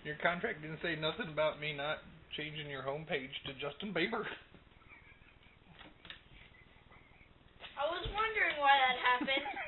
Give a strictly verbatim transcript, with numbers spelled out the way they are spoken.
Your contract didn't say nothing about me not changing your homepage to Justin Bieber. I was wondering why that happened.